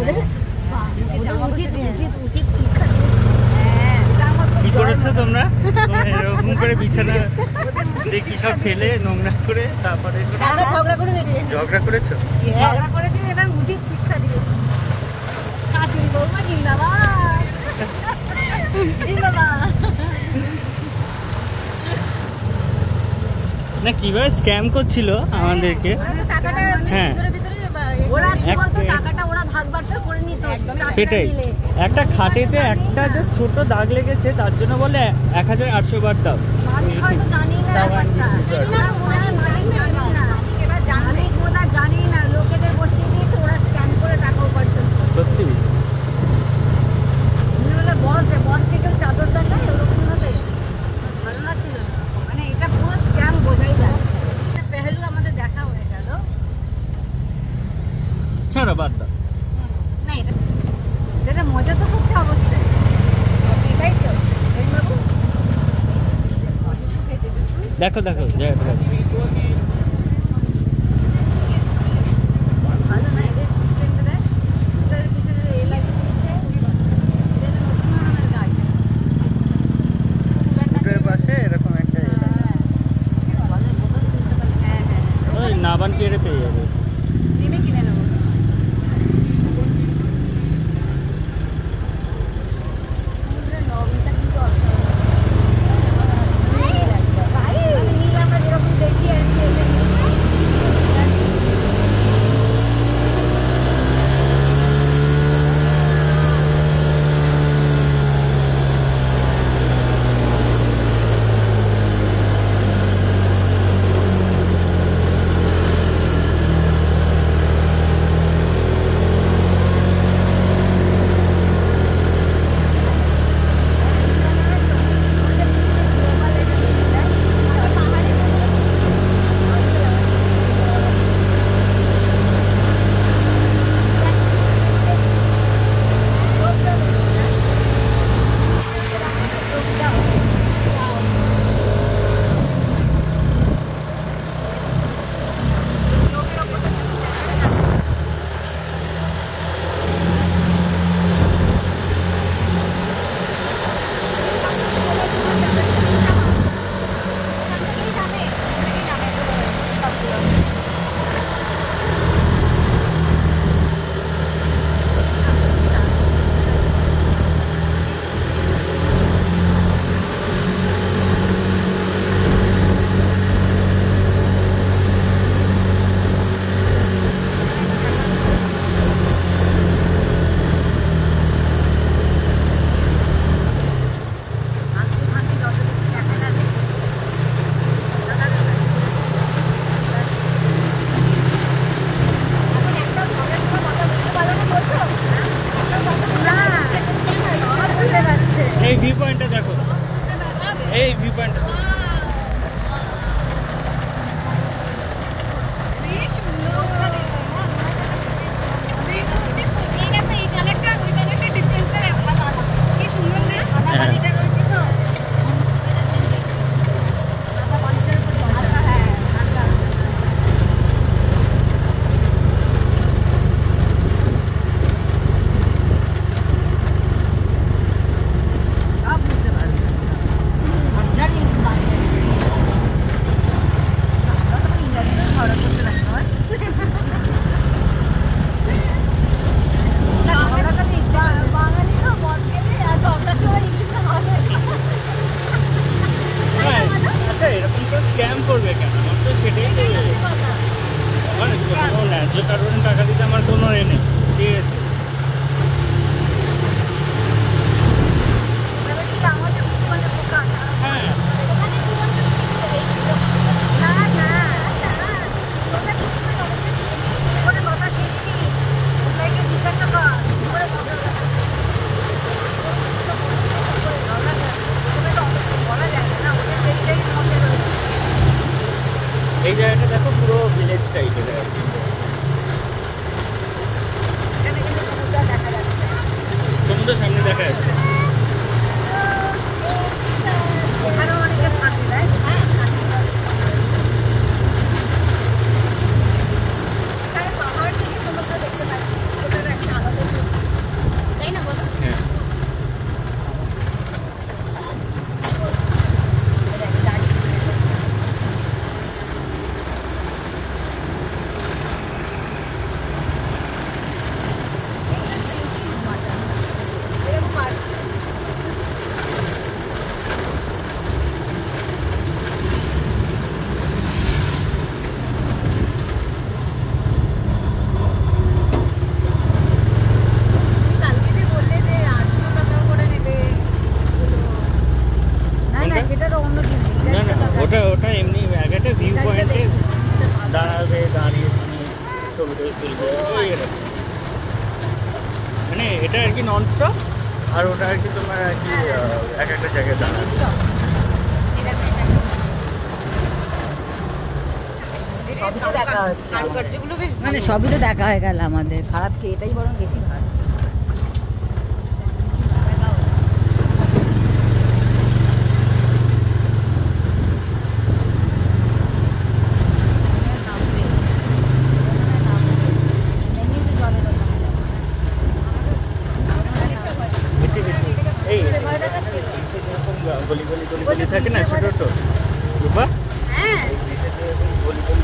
কি করেছো তোমরা? এরকম করে বিছানা দেখি সব ফেলে নোংরা করে তারপরে ঝগড়া করেছো? ঝগড়া করেছি এবং উচিত শিক্ষা দিয়েছি। শাশুড়ি বৌমা জিন্দাবাদ জিন্দাবাদ। না কিভাবে স্ক্যাম করছিল আমাদেরকে। হ্যাঁ ওরা কি বলতো, টাকাটা ওরা ভাগ বাঁটরা করে নিত। সেটাই, একটা খাটেতে একটা যে ছোট দাগ লেগেছে তার জন্য বলে 1800 বার দাও। মালিক হয়তো জানি না ব্যাপারটা, মালিক বোধ জানি না, লোকেদের বসিয়ে দিয়েছে, ওরা স্ক্যান করে টাকা উপার্জন। সত্যি বসকে কেউ চাদর দেন না ওরকম ভাবে ধারণা ছিল না। মানে এটা পুরো স্ক্যাম বোঝাই যায়। পেহেলু আমাদের দেখা হয়ে গেল। ছাড়ো বাদ দাও। না এটা মজা তো করছে অবশ্যই, এটাই তো। দেখো দেখো ভালো না এদের সিস্টেমটা, এদের পিছনে এই লাগে দিয়েছে, এটা নতুন গাড়ি স্কুলের পাশে এরকম একটা জলের বোতল কিনতে পারলে। হ্যাঁ ওই নাবান কেড়ে পেয়ে যাবে। নেমে কিনে নেবো। আমরা যেরকম দেখি আর কি এই ভিউ পয়েন্টটা দেখো, এই ভিউ পয়েন্টটা স্ক্যাম করবে কেন? আমার তো সেটাই ন্যায্য কারণে টাকা দিতে আমার কোনো এ নেই। ঠিক আছে হ্যাঁ এই জায়গাটা দেখো পুরো ভিলেজ টাইপের আর কি। সমুদ্র সামনে দেখা যাচ্ছে। পাহাড় থেকে সমুদ্র দেখতে পাচ্ছি, একটা আলাদা এটা আর কি নন স্টপ, আর ওটা আর কি তোমার আর কি এক একটা জায়গায় দাঁড়ায়। মানে সবই তো দেখা হয়ে গেল আমাদের, খারাপ কি এটাই বরং বেশি ভালো। এই গলি গলি গলি গলি থাকে না ছোট ছোট রূপা, হ্যাঁ গলি গলি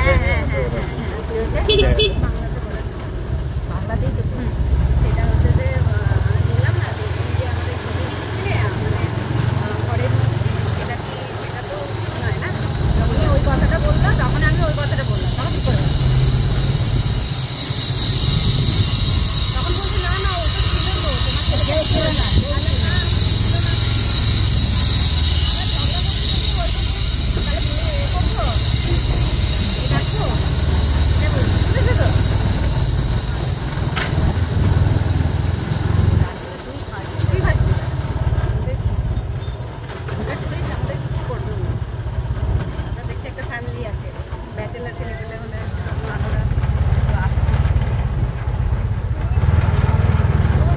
বাংলাতেই তো সেটা হচ্ছে যে বললাম না যে তুমি যে আমাদের ছবি দিচ্ছিলে মানে পরের এটা কি সেটা তো ঠিক নয় না, যখনই ওই কথাটা বললো তখন আমি ওই কথাটা বললাম, তখন কি করে তখন বলছি না না ওটা ছিল তো তোমার ছেলে ছিল না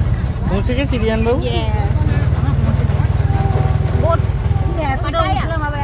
পৌঁছে গেছি রিয়ান বাবু। এতটা উঠলাম আবার